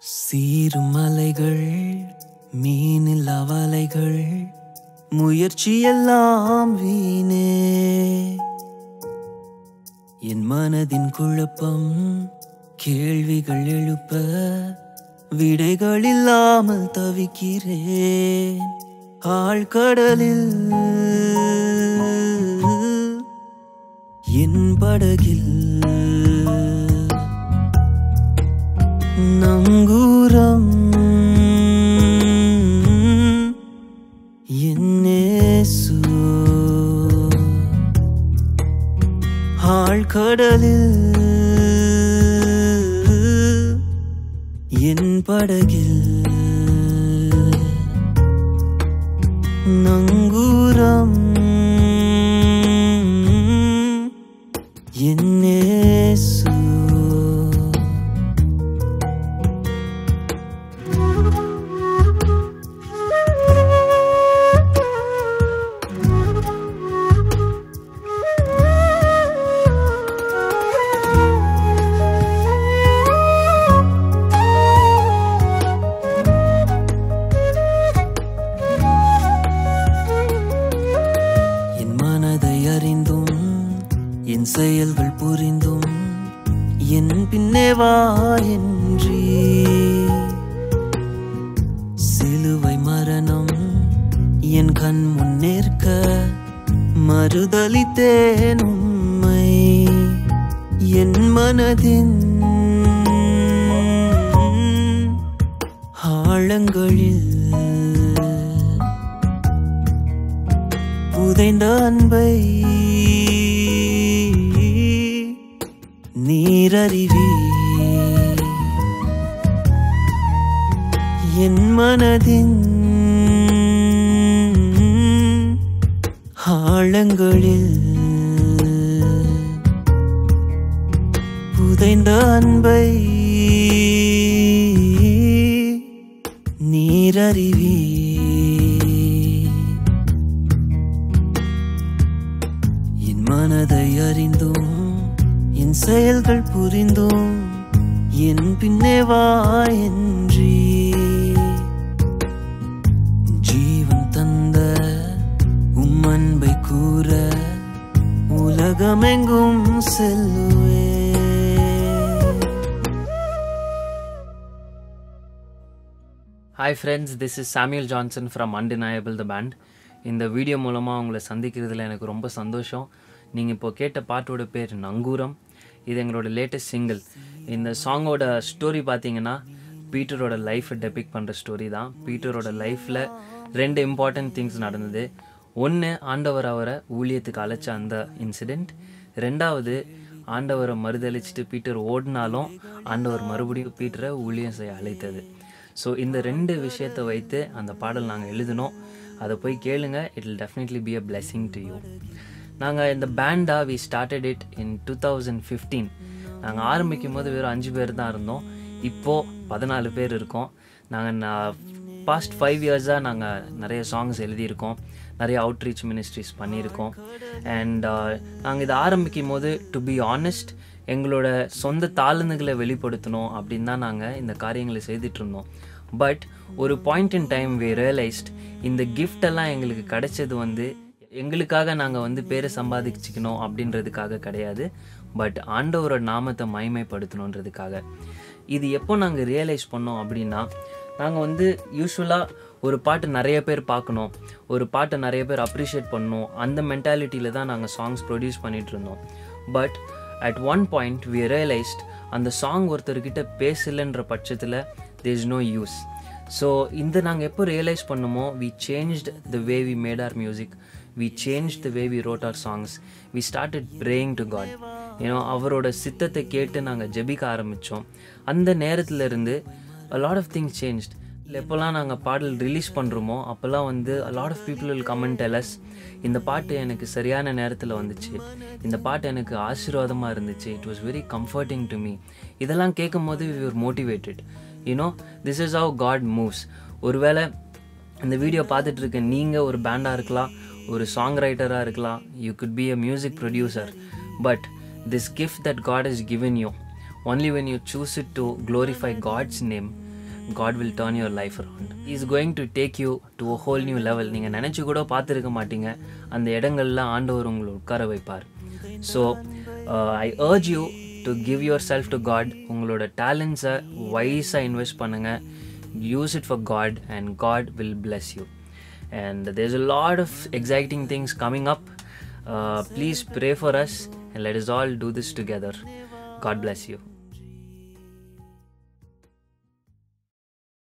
சீரும் அலைகள் மீனில் அவலைகள் முயற்சியெல்லாம் வீணே. என் மனதின் குழப்பம் கேள்விகள் எழுப்ப விடைகள் இல்லாமல் தவிக்கிறேன். ஆழ்கடலில் என் படகில் நங்கூரம் என்னேசு. ஆழ்கடலில் என் படகில் நங்கூரம் என்னேசு. என் செயல்கள் புரிந்தும் என் பின்னே வா என்றீ. சிலுவை மரணம் என் கண் முன்னேற்க மறுதலித்தேன் உம்மை. என் மனதின் ஆழங்களில் புதைந்த அன்பை நீரறிவி. என் மனதின் ஆழங்களில் புதைந்த அன்பை நீரறிவி. என் மனதை அறிந்தும் என் செயல்கள் புரிந்தும் என் பின்னே வா என்றீ. ஜீவன் தந்த உம் அன்பை கூற உலகமெங்கும் செல்லுவே. Hi friends, this is Samuel Johnson from Undeniable the band. இந்த வீடியோ மூலமாக உங்களை சந்திக்கிறதுல எனக்கு ரொம்ப சந்தோஷம். நீங்கள் இப்போ கேட்ட பாட்டோட பேர் நங்கூரம். இது எங்களோட லேட்டஸ்ட் சிங்கிள். இந்த சாங்கோட ஸ்டோரி பார்த்தீங்கன்னா பீட்டரோட லைஃப்பை டெபிக் பண்ணுற ஸ்டோரி தான். பீட்டரோட லைஃப்பில் 2 இம்பார்ட்டன்ட் திங்ஸ் நடந்தது. ஒன்று, ஆண்டவர் அவரை ஊழியத்துக்கு அழைச்ச அந்த இன்சிடெண்ட். 2வது, ஆண்டவரை மறுதளிச்சுட்டு பீட்டர் ஓடினாலும் ஆண்டவர் மறுபடியும் பீட்டரை ஊழியம் செய்ய அழைத்தது. ஸோ இந்த 2 விஷயத்தை வைத்து அந்த பாடல் நாங்கள் எழுதினோம். அதை போய் கேளுங்க. It will definitely be a blessing to you. நாங்கள் இந்த பேண்டாக வி ஸ்டார்டட் இட் இன் 2015. நாங்கள் ஆரம்பிக்கும் போது வெறும் 5 பேர் தான் இருந்தோம். இப்போது 14 பேர் இருக்கோம். நாங்கள் பாஸ்ட் 5 இயர்ஸாக நாங்கள் நிறைய சாங்ஸ் எழுதியிருக்கோம், நிறைய அவுட்ரீச் மினிஸ்ட்ரிஸ் பண்ணியிருக்கோம். அண்ட் நாங்கள் இதை ஆரம்பிக்கும் போது டு பி ஆனஸ்ட் எங்களோட சொந்த தாளந்துகளை வெளிப்படுத்தணும் அப்படின்னு தான் நாங்கள் இந்த காரியங்களை செய்துட்ருந்தோம். பட் ஒரு point in time we realised இந்த கிஃப்டெல்லாம் எங்களுக்கு கிடைச்சது எங்களுக்காக நாங்கள் பேரை சம்பாதிச்சுக்கணும் அப்படின்றதுக்காக கிடையாது, பட் ஆண்டவரோட நாமத்தை மகிமைப்படுத்தணுன்றதுக்காக. இது எப்போ நாங்கள் ரியலைஸ் பண்ணோம் அப்படின்னா, நாங்கள் யூஸ்வலாக ஒரு பாட்டு நிறைய பேர் பார்க்கணும், ஒரு பாட்டை நிறைய பேர் அப்ரிஷியேட் பண்ணணும், அந்த மென்டாலிட்டியில் தான் நாங்கள் சாங்ஸ் ப்ரொடியூஸ் பண்ணிகிட்டு இருந்தோம். But at one point we realised அந்த சாங் ஒருத்தர்கிட்ட பேசலைன்ற பட்சத்தில் there is no use. So நாங்கள் எப்போ ரியலைஸ் பண்ணுமோ, we changed the way we made our music, we changed the way we wrote our songs, we started praying to God. அவரோட சித்தத்தை கேட்டு நாங்கள் ஜெபிக்க ஆரம்பித்தோம். அந்த நேரத்துலேருந்து a lot of things changed. எப்போல்லாம் நாங்கள் பாடல் ரிலீஸ் பண்ணுறோமோ அப்போல்லாம் a lot of people will come and tell us, இந்த பாட்டு எனக்கு சரியான நேரத்தில் வந்துச்சு, இந்த பாட்டு எனக்கு ஆசீர்வாதமாக இருந்துச்சு, it was very comforting to me. இதெல்லாம் கேட்கும் போது we were motivated. This is how God moves. ஒருவேளை இந்த வீடியோ பார்த்துட்டு இருக்க நீங்கள் ஒரு பேண்டாக இருக்கலாம், ஒரு சாங் ரைட்டராக இருக்கலாம், you could be a music producer. But this gift that God has given you, only when you choose it to glorify God's name, God will turn your life around. He is going to take you to a whole new level. நீங்கள் நினச்சி கூட பார்த்துருக்க மாட்டீங்க அந்த இடங்கள்ல ஆண்டவர் உங்களை உட்கார வைப்பார். So I urge you to give yourself to God. உங்களோட டேலண்ட்ஸை வைஸாக இன்வெஸ்ட் பண்ணுங்கள். Use it for God and God will bless you. And there's a lot of exciting things coming up. Please pray for us and let us all do this together. God bless you.